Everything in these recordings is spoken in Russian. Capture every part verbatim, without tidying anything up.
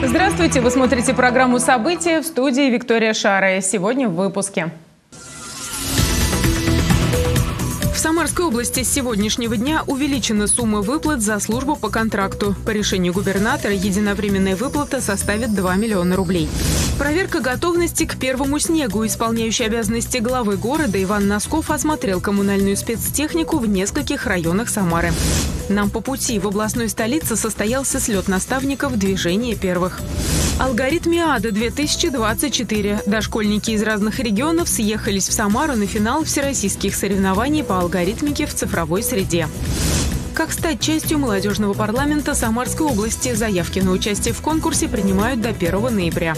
Здравствуйте! Вы смотрите программу «События», в студии Виктория Шарая. Сегодня в выпуске. В Самарской области с сегодняшнего дня увеличена сумма выплат за службу по контракту. По решению губернатора единовременная выплата составит два миллиона рублей. Проверка готовности к первому снегу. Исполняющий обязанности главы города Иван Носков осмотрел коммунальную спецтехнику в нескольких районах Самары. Нам по пути. В областной столице состоялся слет наставников движения первых. Алгоритм МИАДа-две тысячи двадцать четыре. Дошкольники из разных регионов съехались в Самару на финал всероссийских соревнований по алгоритмике в цифровой среде. Как стать частью молодежного парламента Самарской области? Заявки на участие в конкурсе принимают до первого ноября.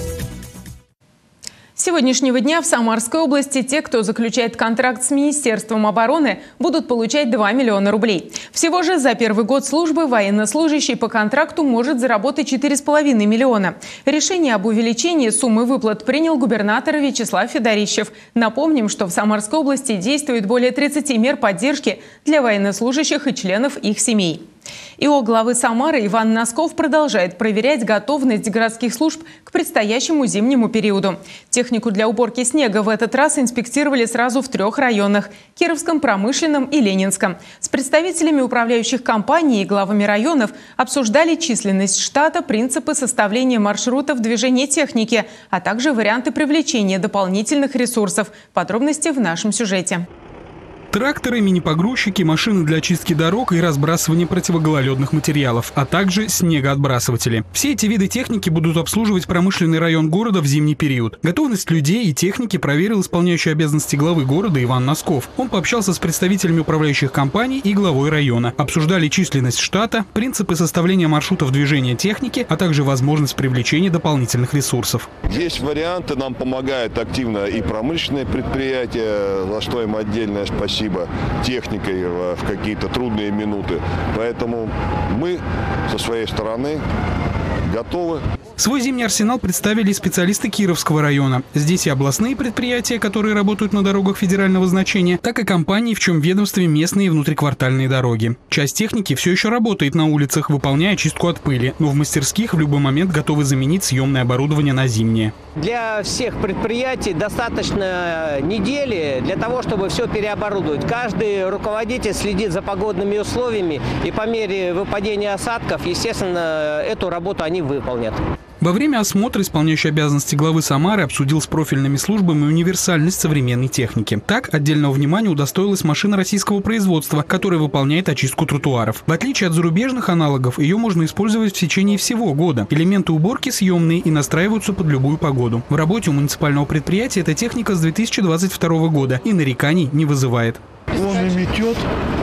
С сегодняшнего дня в Самарской области те, кто заключает контракт с Министерством обороны, будут получать два миллиона рублей. Всего же за первый год службы военнослужащий по контракту может заработать четыре с половиной миллиона. Решение об увеличении суммы выплат принял губернатор Вячеслав Федорищев. Напомним, что в Самарской области действует более тридцати мер поддержки для военнослужащих и членов их семей. ИО главы Самары Иван Носков продолжает проверять готовность городских служб к предстоящему зимнему периоду. Технику для уборки снега в этот раз инспектировали сразу в трех районах – Кировском, Промышленном и Ленинском. С представителями управляющих компаний и главами районов обсуждали численность штата, принципы составления маршрутов движения техники, а также варианты привлечения дополнительных ресурсов. Подробности в нашем сюжете. Тракторы, мини-погрузчики, машины для очистки дорог и разбрасывания противогололедных материалов, а также снегоотбрасыватели. Все эти виды техники будут обслуживать промышленный район города в зимний период. Готовность людей и техники проверил исполняющий обязанности главы города Иван Носков. Он пообщался с представителями управляющих компаний и главой района. Обсуждали численность штата, принципы составления маршрутов движения техники, а также возможность привлечения дополнительных ресурсов. Есть варианты, нам помогают активно и промышленные предприятия, за что им отдельное спасибо. Техникой в какие-то трудные минуты. Поэтому мы со своей стороны готовы. Свой зимний арсенал представили специалисты Кировского района. Здесь и областные предприятия, которые работают на дорогах федерального значения, так и компании, в чем ведомстве местные и внутриквартальные дороги. Часть техники все еще работает на улицах, выполняя очистку от пыли, но в мастерских в любой момент готовы заменить съемное оборудование на зимнее. Для всех предприятий достаточно недели для того, чтобы все переоборудовать. Каждый руководитель следит за погодными условиями, и по мере выпадения осадков, естественно, эту работу они выполнят. Во время осмотра исполняющий обязанности главы Самары обсудил с профильными службами универсальность современной техники. Так, отдельного внимания удостоилась машина российского производства, которая выполняет очистку тротуаров. В отличие от зарубежных аналогов, ее можно использовать в течение всего года. Элементы уборки съемные и настраиваются под любую погоду. В работе у муниципального предприятия эта техника с две тысячи двадцать второго года и нареканий не вызывает. Он и метет,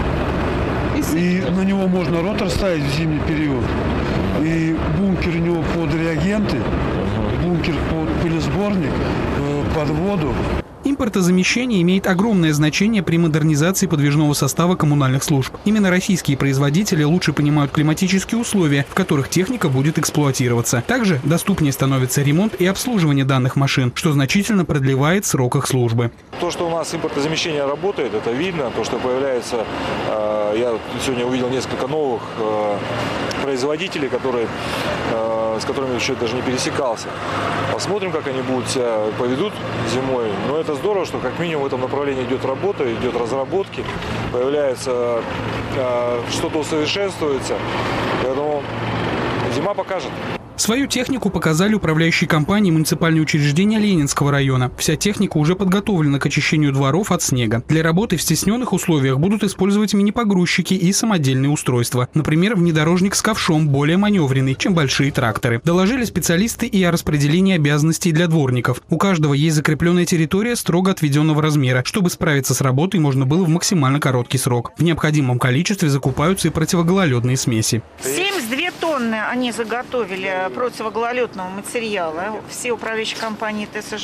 и на него можно ротор ставить в зимний период. И бункер у него под реагенты, бункер под пылесборник, под воду. Импортозамещение имеет огромное значение при модернизации подвижного состава коммунальных служб. Именно российские производители лучше понимают климатические условия, в которых техника будет эксплуатироваться. Также доступнее становится ремонт и обслуживание данных машин, что значительно продлевает срок их службы. То, что у нас импортозамещение работает, это видно. То, что появляется, я сегодня увидел несколько новых производителей, которые, с которыми еще даже не пересекался. Посмотрим, как они будут себя поведут зимой. Но это здорово, что как минимум в этом направлении идет работа, идет разработки, появляется, что-то усовершенствуется. Поэтому зима покажет. Свою технику показали управляющие компании и муниципальные учреждения Ленинского района. Вся техника уже подготовлена к очищению дворов от снега. Для работы в стесненных условиях будут использовать мини-погрузчики и самодельные устройства. Например, внедорожник с ковшом более маневренный, чем большие тракторы. Доложили специалисты и о распределении обязанностей для дворников. У каждого есть закрепленная территория строго отведенного размера. Чтобы справиться с работой, можно было в максимально короткий срок. В необходимом количестве закупаются и противогололедные смеси. семьдесят две тонны они заготовили противогололедного материала. Все управляющие компании ТСЖ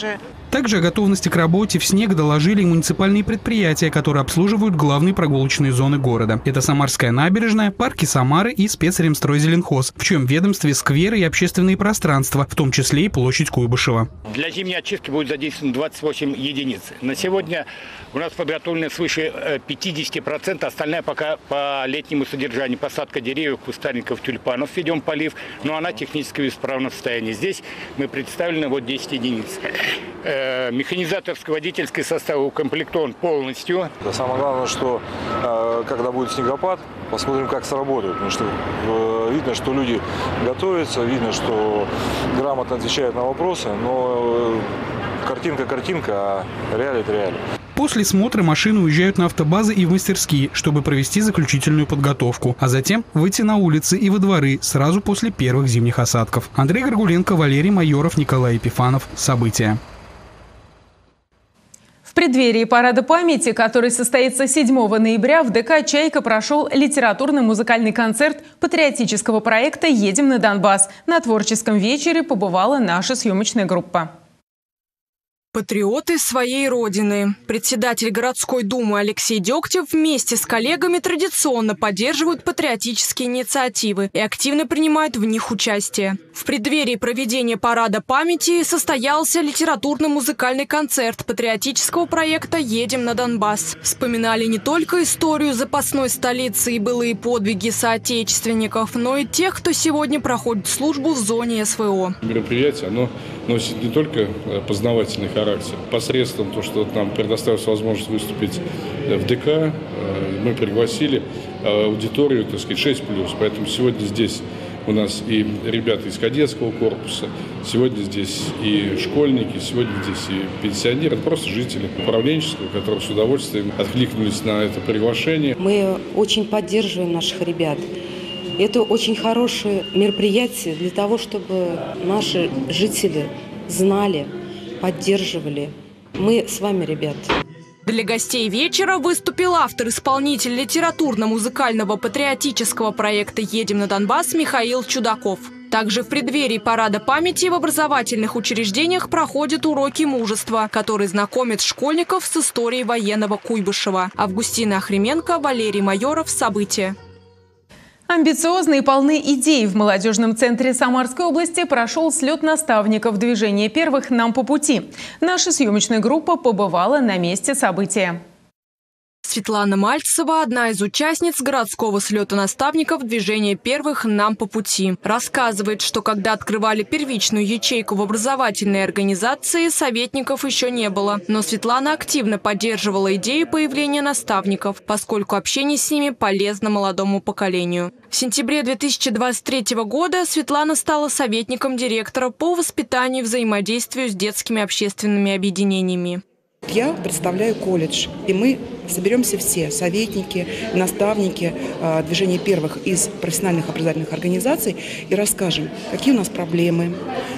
Также о готовности к работе в снег доложили и муниципальные предприятия, которые обслуживают главные прогулочные зоны города. Это Самарская набережная, парки Самары и спецремстройзеленхоз, в чьем ведомстве скверы и общественные пространства, в том числе и площадь Куйбышева. Для зимней очистки будет задействовано двадцать восемь единиц. На сегодня у нас подготовлено свыше пятидесяти процентов, остальная пока по летнему содержанию. Посадка деревьев, кустарников, тюльпанов, ведем полив, но она технически в исправном состоянии. Здесь мы представлены вот десять единиц. Механизаторский водительский состав укомплектован полностью. Самое главное, что когда будет снегопад, посмотрим, как сработает. Потому что видно, что люди готовятся, видно, что грамотно отвечают на вопросы, но картинка картинка, а реалия это реалия. После смотра машины уезжают на автобазы и в мастерские, чтобы провести заключительную подготовку, а затем выйти на улицы и во дворы сразу после первых зимних осадков. Андрей Горгуленко, Валерий Майоров, Николай Епифанов. События. В преддверии парада памяти, который состоится седьмого ноября, в ДК «Чайка» прошел литературно-музыкальный концерт патриотического проекта «Едем на Донбасс». На творческом вечере побывала наша съемочная группа. Патриоты своей родины. Председатель городской думы Алексей Дегтев вместе с коллегами традиционно поддерживают патриотические инициативы и активно принимают в них участие. В преддверии проведения парада памяти состоялся литературно-музыкальный концерт патриотического проекта «Едем на Донбасс». Вспоминали не только историю запасной столицы и былые подвиги соотечественников, но и тех, кто сегодня проходит службу в зоне СВО. Мероприятие, оно носит не только познавательный характер. Посредством того, что нам предоставилась возможность выступить в ДК, мы пригласили аудиторию, так сказать, шесть плюс. Поэтому сегодня здесь у нас и ребята из кадетского корпуса, сегодня здесь и школьники, сегодня здесь и пенсионеры, просто жители управленческого, которые с удовольствием откликнулись на это приглашение. Мы очень поддерживаем наших ребят. Это очень хорошее мероприятие для того, чтобы наши жители знали, поддерживали. Мы с вами, ребят. Для гостей вечера выступил автор-исполнитель литературно-музыкального патриотического проекта «Едем на Донбасс» Михаил Чудаков. Также в преддверии парада памяти в образовательных учреждениях проходят уроки мужества, которые знакомят школьников с историей военного Куйбышева. Августина Охрименко, Валерий Майоров. События. Амбициозные и полны идей. В молодежном центре Самарской области прошел слет наставников движения первых «Нам по пути». Наша съемочная группа побывала на месте события. Светлана Мальцева – одна из участниц городского слета наставников движения первых «Нам по пути». Рассказывает, что когда открывали первичную ячейку в образовательной организации, советников еще не было. Но Светлана активно поддерживала идею появления наставников, поскольку общение с ними полезно молодому поколению. В сентябре две тысячи двадцать третьего года Светлана стала советником директора по воспитанию и взаимодействию с детскими общественными объединениями. Я представляю колледж, и мы соберемся все, советники, наставники э, движения первых из профессиональных образовательных организаций, и расскажем, какие у нас проблемы,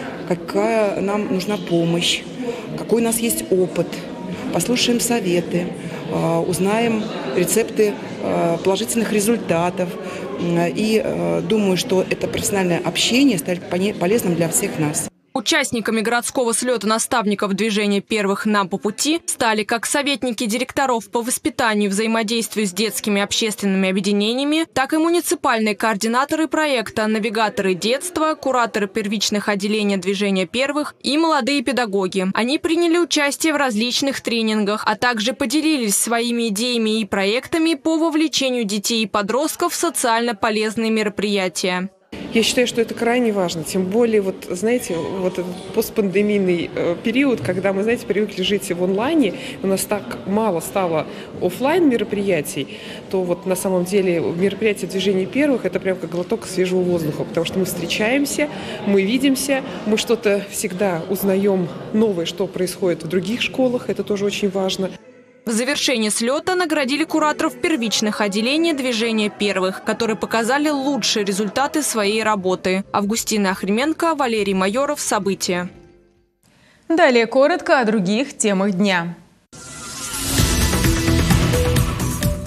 какая нам нужна помощь, какой у нас есть опыт, послушаем советы, э, узнаем рецепты э, положительных результатов. Э, и э, думаю, что это профессиональное общение станет полезным для всех нас. Участниками городского слета наставников движения первых «Нам по пути» стали как советники директоров по воспитанию и взаимодействию с детскими общественными объединениями, так и муниципальные координаторы проекта, навигаторы детства, кураторы первичных отделений движения первых и молодые педагоги. Они приняли участие в различных тренингах, а также поделились своими идеями и проектами по вовлечению детей и подростков в социально полезные мероприятия. Я считаю, что это крайне важно, тем более, вот, знаете, вот этот постпандемийный э, период, когда мы, знаете, привыкли жить в онлайне, у нас так мало стало офлайн мероприятий, то вот на самом деле мероприятие движения первых – это прям как глоток свежего воздуха, потому что мы встречаемся, мы видимся, мы что-то всегда узнаем новое, что происходит в других школах, это тоже очень важно. В завершении слета наградили кураторов первичных отделений движения первых, которые показали лучшие результаты своей работы. Августина Охрименко, Валерий Майоров. События. Далее коротко о других темах дня.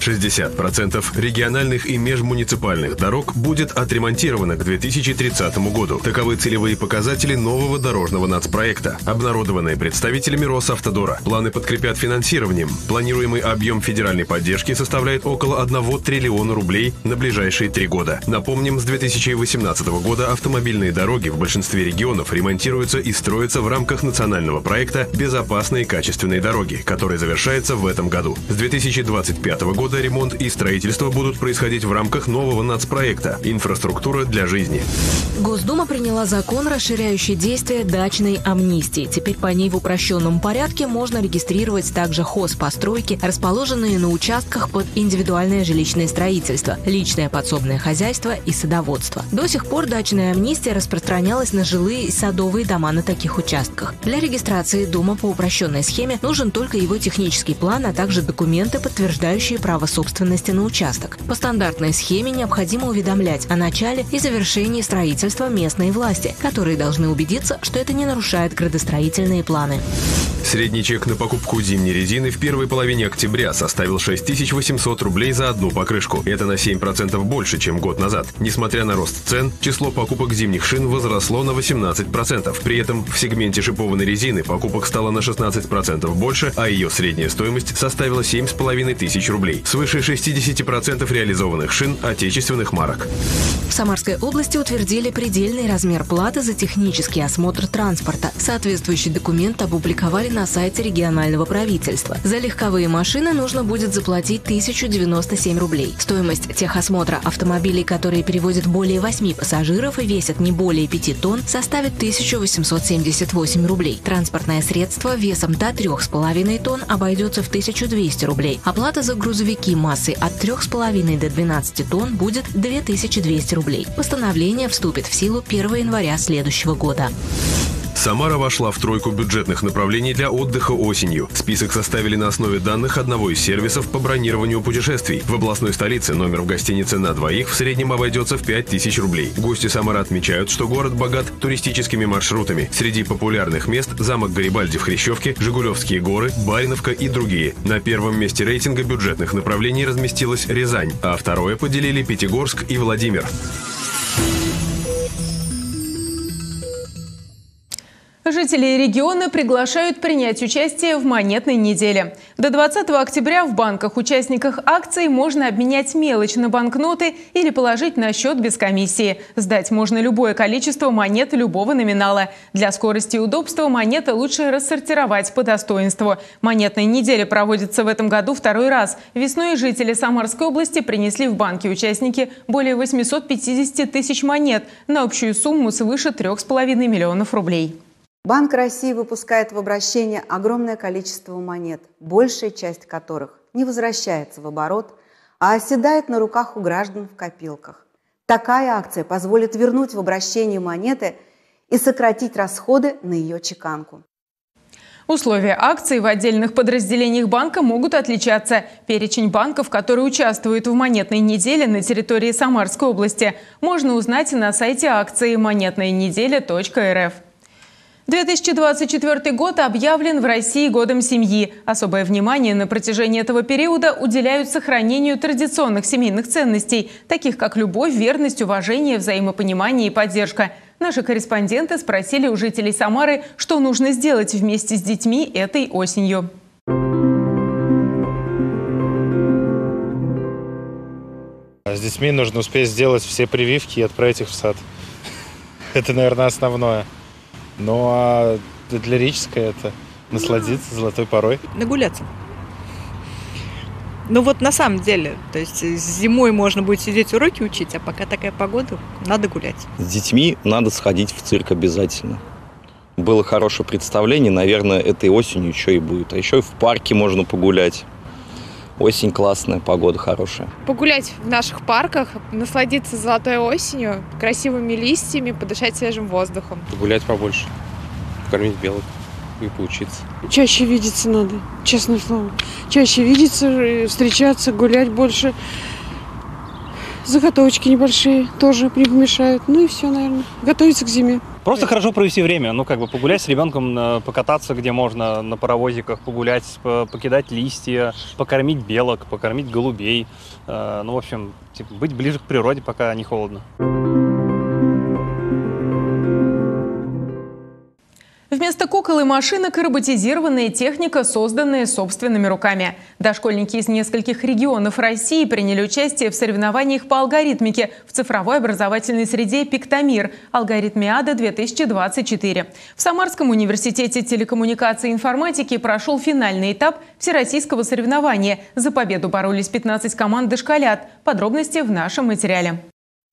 шестьдесят процентов региональных и межмуниципальных дорог будет отремонтировано к две тысячи тридцатому году. Таковы целевые показатели нового дорожного нацпроекта, обнародованные представителями Росавтодора. Планы подкрепят финансированием. Планируемый объем федеральной поддержки составляет около одного триллиона рублей на ближайшие три года. Напомним, с две тысячи восемнадцатого года автомобильные дороги в большинстве регионов ремонтируются и строятся в рамках национального проекта «Безопасные и качественные дороги», который завершается в этом году. С две тысячи двадцать пятого года ремонт и строительство будут происходить в рамках нового нацпроекта «Инфраструктура для жизни». Госдума приняла закон, расширяющий действие дачной амнистии. Теперь по ней в упрощенном порядке можно регистрировать также хозпостройки, расположенные на участках под индивидуальное жилищное строительство, личное подсобное хозяйство и садоводство. До сих пор дачная амнистия распространялась на жилые и садовые дома на таких участках. Для регистрации дома по упрощенной схеме нужен только его технический план, а также документы, подтверждающие право собственности на участок. По стандартной схеме необходимо уведомлять о начале и завершении строительства местные власти, которые должны убедиться, что это не нарушает градостроительные планы. Средний чек на покупку зимней резины в первой половине октября составил шесть тысяч восемьсот рублей за одну покрышку. Это на семь процентов больше, чем год назад. Несмотря на рост цен, число покупок зимних шин возросло на восемнадцать процентов. При этом в сегменте шипованной резины покупок стало на шестнадцать процентов больше, а ее средняя стоимость составила семь с половиной тысяч рублей. Свыше шестьдесят процентов реализованных шин отечественных марок. В Самарской области утвердили предельный размер платы за технический осмотр транспорта. Соответствующий документ опубликовали на сайте регионального правительства. За легковые машины нужно будет заплатить тысячу девяносто семь рублей. Стоимость техосмотра автомобилей, которые перевозят более восьми пассажиров и весят не более пяти тонн, составит тысячу восемьсот семьдесят восемь рублей. Транспортное средство весом до трёх с половиной тонн обойдется в тысячу двести рублей. Оплата за грузовики массой от трёх с половиной до двенадцати тонн будет две тысячи двести рублей. Постановление вступит в силу первого января следующего года. Самара вошла в тройку бюджетных направлений для отдыха осенью. Список составили на основе данных одного из сервисов по бронированию путешествий. В областной столице номер в гостинице на двоих в среднем обойдется в пять тысяч рублей. Гости Самары отмечают, что город богат туристическими маршрутами. Среди популярных мест замок Гарибальди в Хрящевке, Жигулевские горы, Бариновка и другие. На первом месте рейтинга бюджетных направлений разместилась Рязань, а второе поделили Пятигорск и Владимир. Жители региона приглашают принять участие в монетной неделе. До двадцатого октября в банках-участниках акций можно обменять мелочь на банкноты или положить на счет без комиссии. Сдать можно любое количество монет любого номинала. Для скорости и удобства монеты лучше рассортировать по достоинству. Монетная неделя проводится в этом году второй раз. Весной жители Самарской области принесли в банки-участники более восьмисот пятидесяти тысяч монет на общую сумму свыше трёх с половиной миллионов рублей. Банк России выпускает в обращение огромное количество монет, большая часть которых не возвращается в оборот, а оседает на руках у граждан в копилках. Такая акция позволит вернуть в обращение монеты и сократить расходы на ее чеканку. Условия акции в отдельных подразделениях банка могут отличаться. Перечень банков, которые участвуют в монетной неделе на территории Самарской области, можно узнать на сайте акции монетная неделя точка эр эф. две тысячи двадцать четвёртый год объявлен в России годом семьи. Особое внимание на протяжении этого периода уделяют сохранению традиционных семейных ценностей, таких как любовь, верность, уважение, взаимопонимание и поддержка. Наши корреспонденты спросили у жителей Самары, что нужно сделать вместе с детьми этой осенью. С детьми нужно успеть сделать все прививки и отправить их в сад. Это, наверное, основное. Ну а для лирической это насладиться золотой порой. Нагуляться. Ну вот на самом деле, то есть зимой можно будет сидеть уроки учить, а пока такая погода, надо гулять. С детьми надо сходить в цирк обязательно. Было хорошее представление, наверное, этой осенью еще и будет. А еще и в парке можно погулять. Осень классная, погода хорошая. Погулять в наших парках, насладиться золотой осенью, красивыми листьями, подышать свежим воздухом. Погулять побольше, покормить белок и поучиться. Чаще видеться надо, честное слово. Чаще видеться, встречаться, гулять больше. Заготовочки небольшие тоже не помешают. Ну и все, наверное. Готовиться к зиме. Просто хорошо провести время, ну как бы погулять с ребенком, покататься где можно, на паровозиках, погулять, покидать листья, покормить белок, покормить голубей. Ну, в общем, типа, быть ближе к природе, пока не холодно. Вместо кукол и машинок роботизированная техника, созданная собственными руками. Дошкольники из нескольких регионов России приняли участие в соревнованиях по алгоритмике в цифровой образовательной среде «Пиктомир» Алгоритмиада две тысячи двадцать четыре. В Самарском университете телекоммуникации и информатики прошел финальный этап всероссийского соревнования. За победу боролись пятнадцать команд дошколят. Подробности в нашем материале.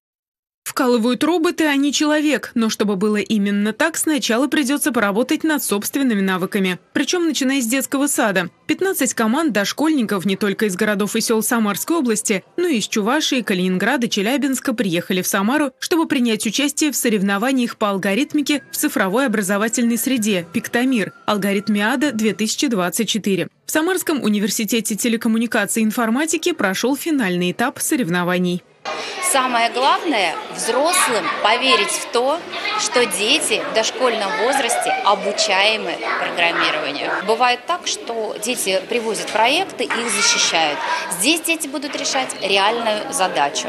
Вкалывают роботы, а не человек. Но чтобы было именно так, сначала придется поработать над собственными навыками. Причем начиная с детского сада. пятнадцать команд дошкольников не только из городов и сел Самарской области, но и из Чувашии, Калининграда, Челябинска приехали в Самару, чтобы принять участие в соревнованиях по алгоритмике в цифровой образовательной среде «Пиктомир» Алгоритмиада две тысячи двадцать четыре. В Самарском университете телекоммуникации и информатики прошел финальный этап соревнований. Самое главное – взрослым поверить в то, что дети в дошкольном возрасте обучаемы программированию. Бывает так, что дети привозят проекты и их защищают. Здесь дети будут решать реальную задачу.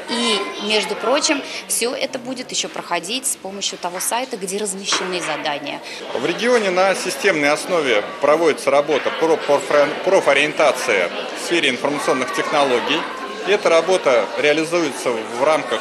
И, между прочим, все это будет еще проходить с помощью того сайта, где размещены задания. В регионе на системной основе проводится работа профориентация в сфере информационных технологий. Эта работа реализуется в рамках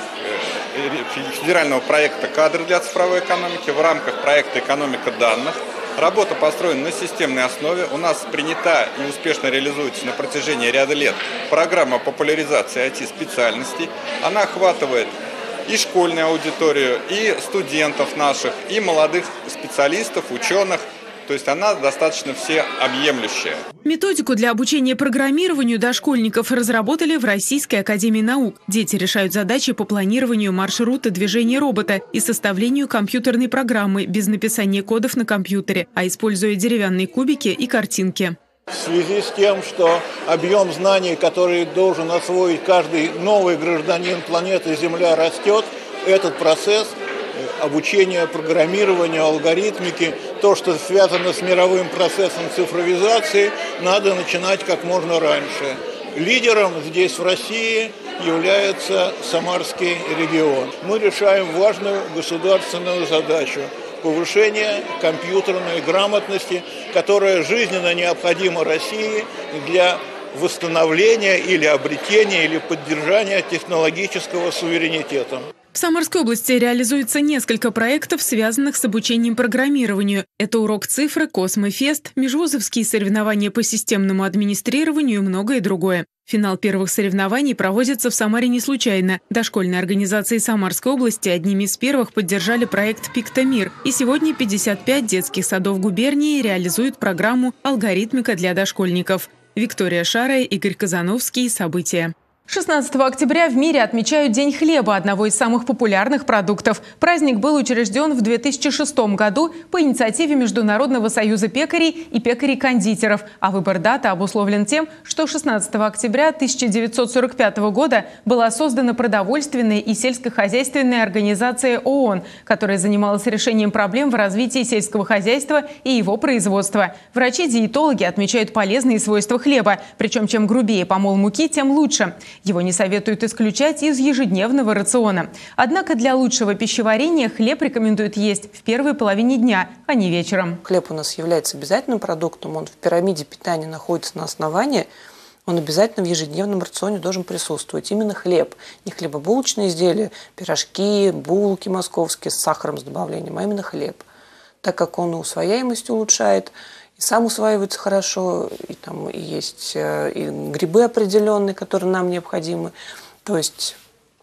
федерального проекта «Кадры для цифровой экономики», в рамках проекта «Экономика данных». Работа построена на системной основе. У нас принята и успешно реализуется на протяжении ряда лет программа популяризации ай ти-специальностей. Она охватывает и школьную аудиторию, и студентов наших, и молодых специалистов, ученых. То есть она достаточно всеобъемлющая. Методику для обучения программированию дошкольников разработали в Российской академии наук. Дети решают задачи по планированию маршрута движения робота и составлению компьютерной программы без написания кодов на компьютере, а используя деревянные кубики и картинки. В связи с тем, что объем знаний, который должен освоить каждый новый гражданин планеты Земля, растет, этот процесс обучения программированию, алгоритмики, то, что связано с мировым процессом цифровизации, надо начинать как можно раньше. Лидером здесь, в России, является Самарский регион. Мы решаем важную государственную задачу – повышение компьютерной грамотности, которая жизненно необходима России для восстановления или обретения, или поддержания технологического суверенитета. В Самарской области реализуется несколько проектов, связанных с обучением программированию. Это урок цифры, Космофест, межвузовские соревнования по системному администрированию и многое другое. Финал первых соревнований проводится в Самаре не случайно. Дошкольные организации Самарской области одними из первых поддержали проект «Пиктомир». И сегодня пятьдесят пять детских садов губернии реализуют программу «Алгоритмика для дошкольников». Виктория Шарая, Игорь Казановский. События. шестнадцатого октября в мире отмечают День хлеба, одного из самых популярных продуктов. Праздник был учрежден в две тысячи шестом году по инициативе Международного союза пекарей и пекарей-кондитеров. А выбор даты обусловлен тем, что шестнадцатого октября тысяча девятьсот сорок пятого года была создана продовольственная и сельскохозяйственная организация ООН, которая занималась решением проблем в развитии сельского хозяйства и его производства. Врачи-диетологи отмечают полезные свойства хлеба. Причем чем грубее помол муки, тем лучше. Его не советуют исключать из ежедневного рациона. Однако для лучшего пищеварения хлеб рекомендуют есть в первой половине дня, а не вечером. Хлеб у нас является обязательным продуктом, он в пирамиде питания находится на основании, он обязательно в ежедневном рационе должен присутствовать. Именно хлеб, не хлебобулочные изделия, пирожки, булки московские с сахаром с добавлением, а именно хлеб. Так как он и усвояемость улучшает, и сам усваивается хорошо, и там и есть и грибы определенные, которые нам необходимы. То есть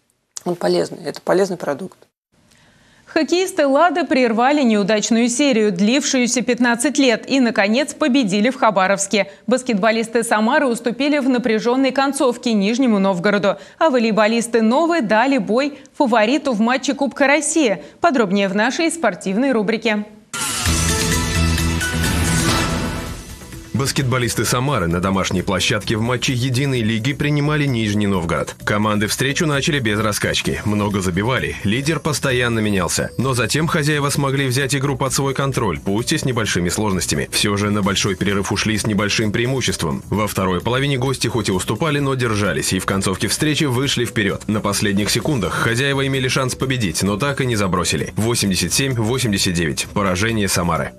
он полезный, это полезный продукт. Хоккеисты «Лада» прервали неудачную серию, длившуюся пятнадцать лет, и, наконец, победили в Хабаровске. Баскетболисты Самары уступили в напряженной концовке Нижнему Новгороду, а волейболисты «Новы» дали бой фавориту в матче Кубка России. Подробнее в нашей спортивной рубрике. Баскетболисты Самары на домашней площадке в матче единой лиги принимали Нижний Новгород. Команды встречу начали без раскачки. Много забивали. Лидер постоянно менялся. Но затем хозяева смогли взять игру под свой контроль, пусть и с небольшими сложностями. Все же на большой перерыв ушли с небольшим преимуществом. Во второй половине гости хоть и уступали, но держались и в концовке встречи вышли вперед. На последних секундах хозяева имели шанс победить, но так и не забросили. восемьдесят семь восемьдесят девять. Поражение Самары.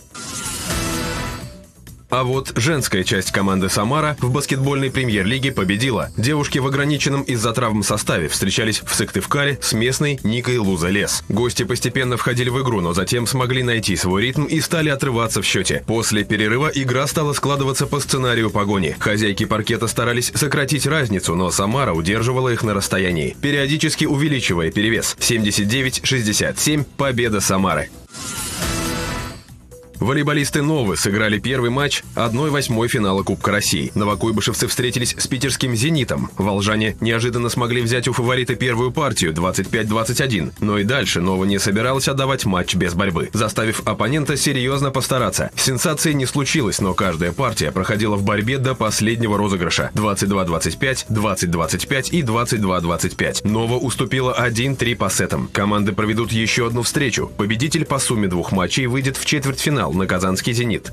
А вот женская часть команды «Самара» в баскетбольной премьер-лиге победила. Девушки в ограниченном из-за травм составе встречались в Сыктывкаре с местной Никой Луза-Лес. Гости постепенно входили в игру, но затем смогли найти свой ритм и стали отрываться в счете. После перерыва игра стала складываться по сценарию погони. Хозяйки паркета старались сократить разницу, но «Самара» удерживала их на расстоянии, периодически увеличивая перевес. семьдесят девять шестьдесят семь. Победа Самары. Волейболисты «Новы» сыграли первый матч одной восьмой финала Кубка России. Новокуйбышевцы встретились с питерским «Зенитом». Волжане неожиданно смогли взять у фаворита первую партию двадцать пять двадцать один. Но и дальше «Нова» не собиралась отдавать матч без борьбы, заставив оппонента серьезно постараться. Сенсации не случилось, но каждая партия проходила в борьбе до последнего розыгрыша. двадцать два двадцать пять, двадцать двадцать пять и двадцать два двадцать пять. «Нова» уступила один-три по сетам. Команды проведут еще одну встречу. Победитель по сумме двух матчей выйдет в четвертьфинал на казанский «Зенит».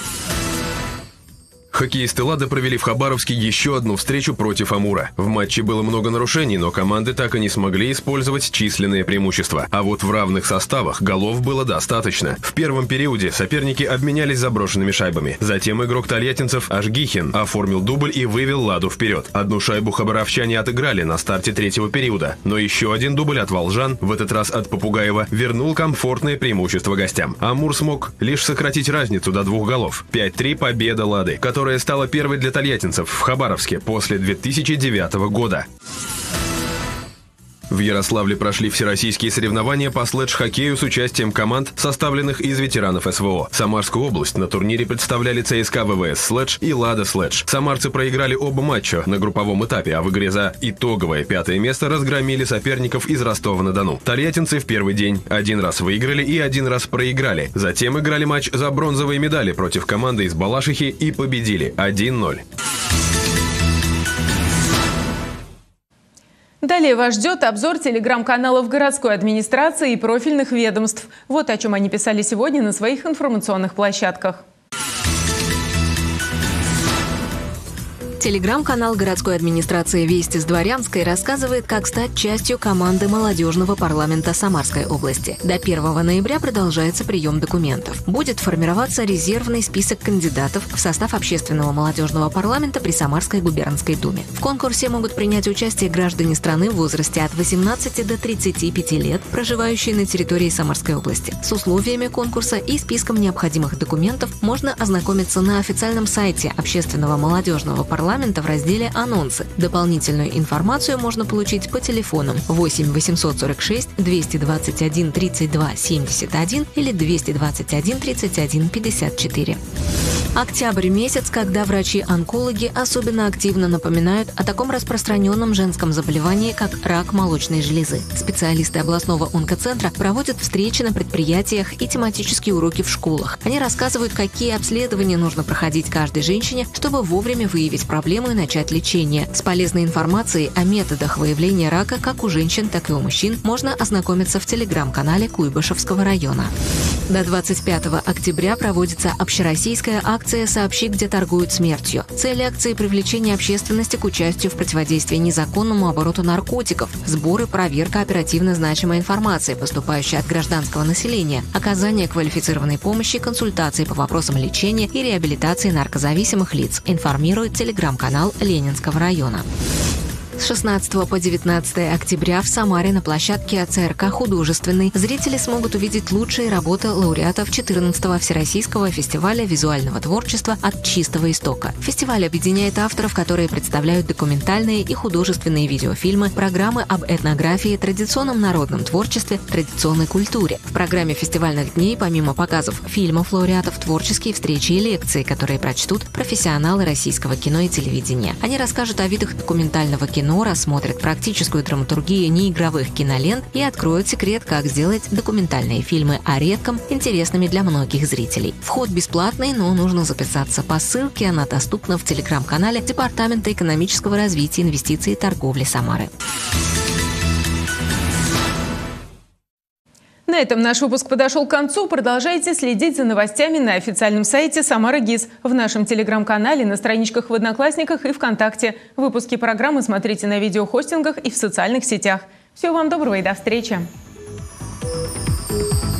Хоккеисты «Лада» провели в Хабаровске еще одну встречу против «Амура». В матче было много нарушений, но команды так и не смогли использовать численное преимущество. А вот в равных составах голов было достаточно. В первом периоде соперники обменялись заброшенными шайбами. Затем игрок тольяттинцев Ашгихин оформил дубль и вывел «Ладу» вперед. Одну шайбу хабаровчане отыграли на старте третьего периода. Но еще один дубль от волжан, в этот раз от Попугаева, вернул комфортное преимущество гостям. «Амур» смог лишь сократить разницу до двух голов. пять-три победа «Лады», которая которая стала первой для тольяттинцев в Хабаровске после две тысячи девятого года. В Ярославле прошли всероссийские соревнования по слэдж-хоккею с участием команд, составленных из ветеранов СВО. Самарскую область на турнире представляли ЦСКА ВВС «Слэдж» и «Лада Слэдж». Самарцы проиграли оба матча на групповом этапе, а в игре за итоговое пятое место разгромили соперников из Ростова-на-Дону. Тольяттинцы в первый день один раз выиграли и один раз проиграли. Затем играли матч за бронзовые медали против команды из Балашихи и победили один ноль. Далее вас ждет обзор телеграм-каналов городской администрации и профильных ведомств. Вот о чем они писали сегодня на своих информационных площадках. Телеграм-канал городской администрации «Вести с Дворянской» рассказывает, как стать частью команды молодежного парламента Самарской области. До первого ноября продолжается прием документов. Будет формироваться резервный список кандидатов в состав общественного молодежного парламента при Самарской губернской думе. В конкурсе могут принять участие граждане страны в возрасте от восемнадцати до тридцати пяти лет, проживающие на территории Самарской области. С условиями конкурса и списком необходимых документов можно ознакомиться на официальном сайте общественного молодежного парламента в разделе «Анонсы». Дополнительную информацию можно получить по телефонам восемь восемьсот сорок шесть двести двадцать один тридцать два семьдесят один или двести двадцать один тридцать один пятьдесят четыре. Октябрь – месяц, когда врачи-онкологи особенно активно напоминают о таком распространенном женском заболевании, как рак молочной железы. Специалисты областного онкоцентра проводят встречи на предприятиях и тематические уроки в школах. Они рассказывают, какие обследования нужно проходить каждой женщине, чтобы вовремя выявить проблему и начать лечение. С полезной информацией о методах выявления рака как у женщин, так и у мужчин можно ознакомиться в телеграм-канале Куйбышевского района. До двадцать пятого октября проводится общероссийская акция «Сообщи, где торгуют смертью». Цель акции – привлечение общественности к участию в противодействии незаконному обороту наркотиков, сбор и проверка оперативно значимой информации, поступающей от гражданского населения, оказание квалифицированной помощи, консультации по вопросам лечения и реабилитации наркозависимых лиц, информирует телеграм-канал Ленинского района. С шестнадцатого по девятнадцатое октября в Самаре на площадке АЦРК «Художественный» зрители смогут увидеть лучшие работы лауреатов четырнадцатого Всероссийского фестиваля визуального творчества «От чистого истока». Фестиваль объединяет авторов, которые представляют документальные и художественные видеофильмы, программы об этнографии, традиционном народном творчестве, традиционной культуре. В программе фестивальных дней, помимо показов фильмов лауреатов, творческие встречи и лекции, которые прочтут профессионалы российского кино и телевидения. Они расскажут о видах документального кино, кино, рассмотрят практическую драматургию неигровых кинолент и откроют секрет, как сделать документальные фильмы о редком интересными для многих зрителей. Вход бесплатный, но нужно записаться по ссылке. Она доступна в телеграм-канале Департамента экономического развития, инвестиций и торговли Самары. На этом наш выпуск подошел к концу. Продолжайте следить за новостями на официальном сайте Самара ГИС, в нашем телеграм-канале, на страничках в Одноклассниках и ВКонтакте. Выпуски программы смотрите на видеохостингах и в социальных сетях. Всего вам доброго и до встречи!